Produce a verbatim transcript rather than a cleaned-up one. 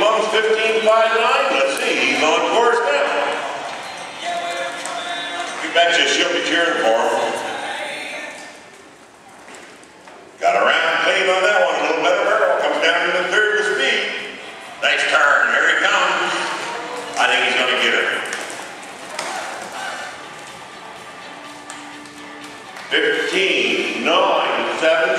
plums, fifteen five nine. Let's see, he's on course now. You betcha she'll be cheering for him. Got a round clean on that one, a little better barrel. Comes down to the third with speed. Nice turn, here he comes. I think he's going to get it. fifteen nine seven.